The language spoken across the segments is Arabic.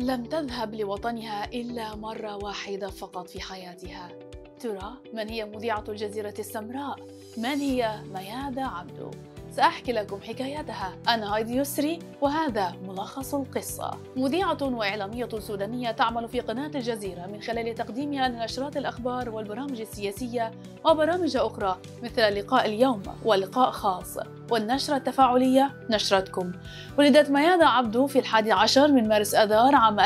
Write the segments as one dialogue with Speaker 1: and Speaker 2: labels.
Speaker 1: لم تذهب لوطنها إلا مرة واحدة فقط في حياتها. ترى من هي مذيعة الجزيرة السمراء؟ من هي ميادة عبدو؟ سأحكي لكم حكايتها. أنا هايدي يسري وهذا ملخص القصة. مذيعة وإعلامية سودانية تعمل في قناة الجزيرة من خلال تقديمها لنشرات الأخبار والبرامج السياسية وبرامج أخرى مثل لقاء اليوم ولقاء خاص والنشرة التفاعلية نشرتكم. ولدت ميادة عبدو في 11 من مارس آذار عام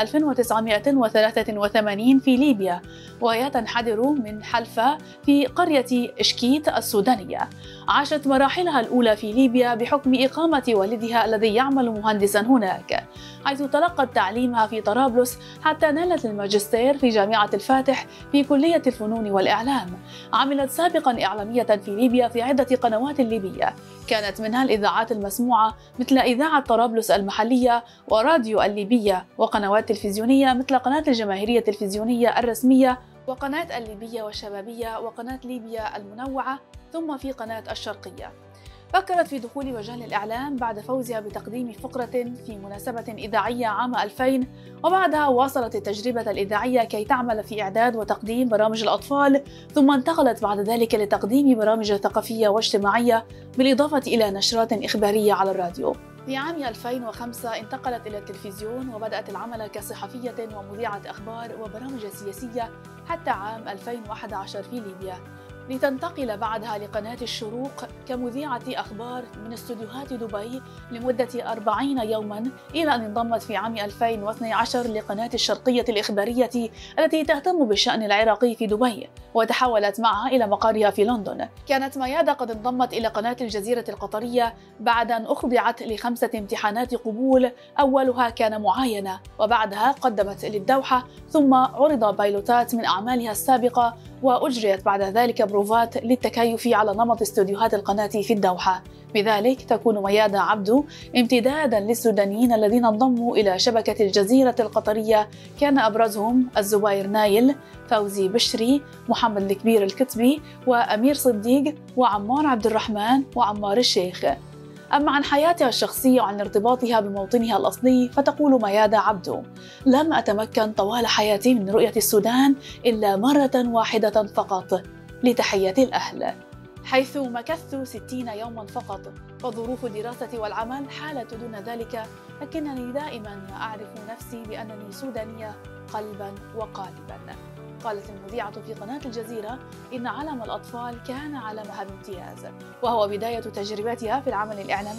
Speaker 1: 1983 في ليبيا، وهي تنحدر من حلفة في قرية إشكيت السودانية. عاشت مراحلها الأولى في ليبيا بحكم إقامة والدها الذي يعمل مهندسا هناك، حيث تلقت تعليمها في طرابلس حتى نالت الماجستير في جامعة الفاتح في كلية الفنون والإعلام. عملت سابقا إعلامية في ليبيا في عدة قنوات ليبية، كانت منها الإذاعات المسموعة مثل إذاعة طرابلس المحلية وراديو الليبية، وقنوات تلفزيونية مثل قناة الجماهيرية التلفزيونية الرسمية وقناة الليبية والشبابية وقناة ليبيا المنوعة، ثم في قناة الشرقية. فكرت في دخول مجال الإعلام بعد فوزها بتقديم فقرة في مناسبة إذاعية عام 2000، وبعدها واصلت التجربة الإذاعية كي تعمل في إعداد وتقديم برامج الأطفال، ثم انتقلت بعد ذلك لتقديم برامج ثقافية واجتماعية بالإضافة إلى نشرات إخبارية على الراديو. في عام 2005 انتقلت إلى التلفزيون وبدأت العمل كصحفية ومذيعة أخبار وبرامج سياسية حتى عام 2011 في ليبيا، لتنتقل بعدها لقناة الشروق كمذيعة أخبار من استوديوهات دبي لمدة 40 يوما، إلى أن انضمت في عام 2012 لقناة الشرقية الإخبارية التي تهتم بالشأن العراقي في دبي، وتحولت معها إلى مقرها في لندن. كانت ميادة قد انضمت إلى قناة الجزيرة القطرية بعد أن أخضعت ل5 امتحانات قبول، أولها كان معاينة، وبعدها قدمت للدوحة، ثم عرض بايلوتات من أعمالها السابقة، وأجريت بعد ذلك بروفات للتكيف على نمط استوديوهات القناة في الدوحة. بذلك تكون ميادة عبدو امتدادا للسودانيين الذين انضموا إلى شبكة الجزيرة القطرية، كان أبرزهم الزبير نايل، فوزي بشري، محمد الكبير الكتبي، وأمير صديق، وعمار عبد الرحمن، وعمار الشيخ. أما عن حياتها الشخصية وعن ارتباطها بموطنها الأصلي فتقول ميادة عبدو: لم أتمكن طوال حياتي من رؤية السودان إلا مرة واحدة فقط لتحية الأهل، حيث مكثت 60 يوما فقط، وظروف الدراسة والعمل حالت دون ذلك، لكنني دائما أعرف نفسي بأنني سودانية قلبا وقالبا. قالت المذيعة في قناة الجزيرة إن علم الأطفال كان علمها بامتياز، وهو بداية تجربتها في العمل الإعلامي،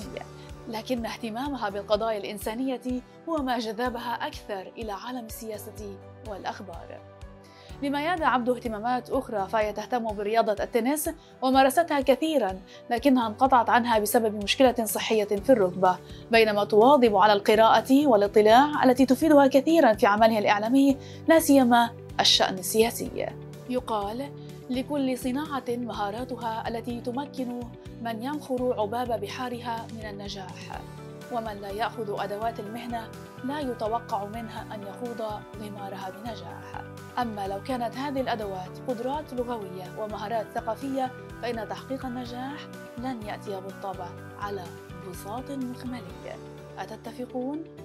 Speaker 1: لكن اهتمامها بالقضايا الإنسانية هو ما جذبها أكثر إلى عالم السياسة والأخبار. لميادة عبدو اهتمامات أخرى، فهي تهتم برياضة التنس ومارستها كثيرا، لكنها انقطعت عنها بسبب مشكلة صحية في الركبة، بينما تواظب على القراءة والاطلاع التي تفيدها كثيرا في عملها الإعلامي، لا سيما الشأن السياسي. يقال: لكل صناعة مهاراتها التي تمكن من ينخر عباب بحارها من النجاح، ومن لا يأخذ أدوات المهنة لا يتوقع منها أن يخوض غمارها بنجاح. أما لو كانت هذه الأدوات قدرات لغوية ومهارات ثقافية، فإن تحقيق النجاح لن يأتي بالطبع على بساط مخملي. أتتفقون؟